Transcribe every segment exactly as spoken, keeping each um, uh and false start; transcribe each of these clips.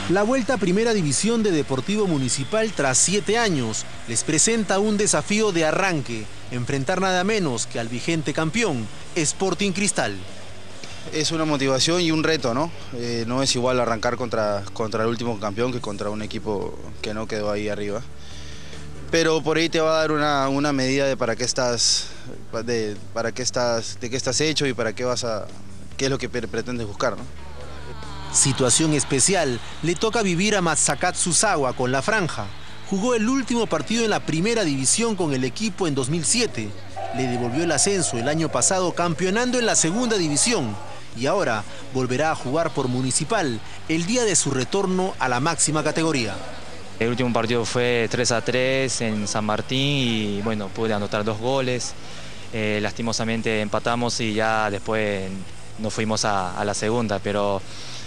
La vuelta a Primera División de Deportivo Municipal tras siete años les presenta un desafío de arranque, enfrentar nada menos que al vigente campeón, Sporting Cristal. Es una motivación y un reto, ¿no? Eh, no es igual arrancar contra, contra el último campeón que contra un equipo que no quedó ahí arriba. Pero por ahí te va a dar una, una medida de para qué estás, de, para qué estás, de qué estás hecho y para qué vas a, qué es lo que pretendes buscar, ¿no? Situación especial le toca vivir a Mazakat Susawa con la franja. Jugó el último partido en la Primera División con el equipo en dos mil siete. Le devolvió el ascenso el año pasado campeonando en la Segunda División. Y ahora volverá a jugar por Municipal el día de su retorno a la máxima categoría. El último partido fue tres a tres en San Martín y bueno, pude anotar dos goles. Eh, lastimosamente empatamos y ya después nos fuimos a, a la segunda, pero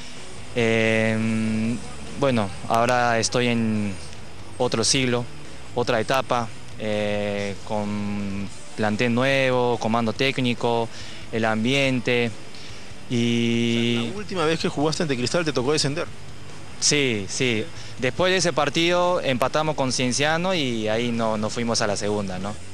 eh, bueno, ahora estoy en otro siglo, otra etapa, eh, con plantel nuevo, comando técnico, el ambiente. Y la última vez que jugaste ante Cristal te tocó descender. Sí, sí. Después de ese partido empatamos con Cienciano y ahí no, no fuimos a la segunda, ¿no?